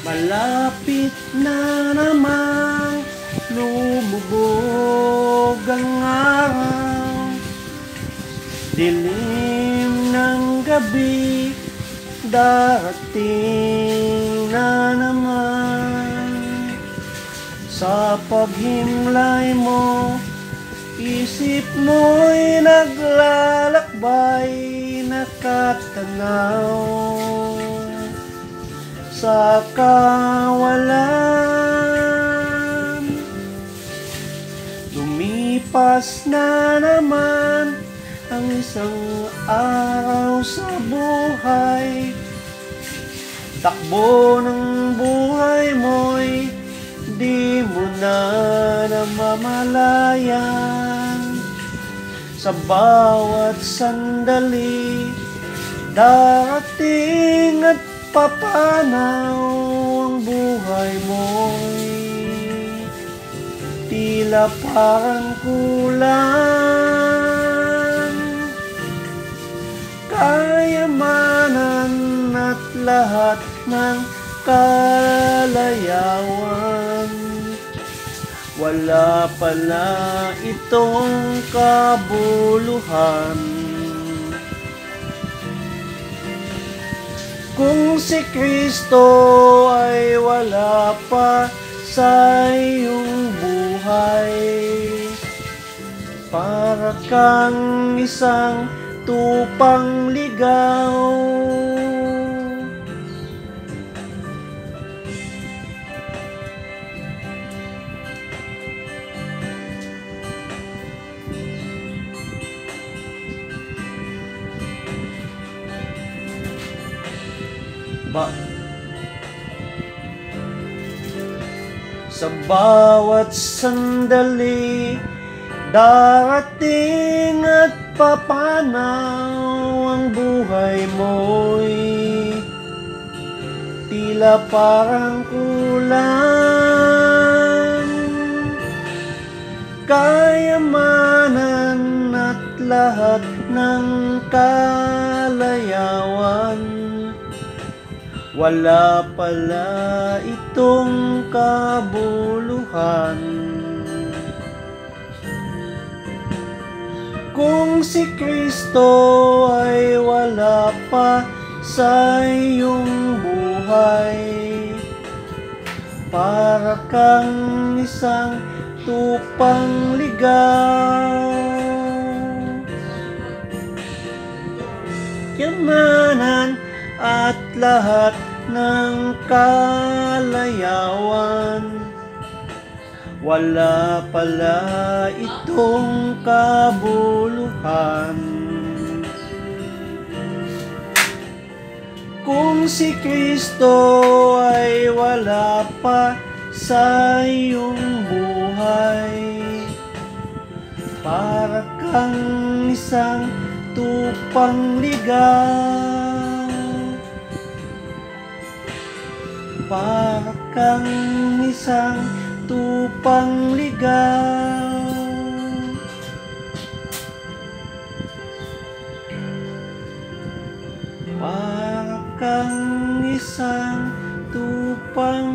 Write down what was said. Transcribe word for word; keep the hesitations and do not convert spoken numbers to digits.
Malapit na namang lumubog ang araw, dilim ng gabi, darating na naman. Sa paghimlay mo, isip mo'y naglalakbay, nakatanaw sa kawalan. Lumipas na naman ang isang araw sa buhay, takbo ng buhay mo'y di mo na namamalayan. Sa bawat sandali, darating at papanaw ang buhay mo'y tila parang kulang. Kayamanan at lahat ng kalayawan, wala pala itong kabuluhan. Kung si Kristo ay wala pa sa iyong buhay, para kang isang tupang ligaw. Ba sa bawat sandali, darating at papanaw ang buhay mo'y tila parang kulang. Kayamanan at lahat ng kalayawan, wala pala itong kabuluhan. Kung si Kristo ay wala pa sa iyong buhay, para kang isang tupang ligaw. Kayamanan at lahat ng kalayawan, wala pala itong kabuluhan. Kung si Kristo ay wala pa sa iyong buhay, para kang isang tupang ligaw. Para kang isang tupang ligaw. Para kang isang tupang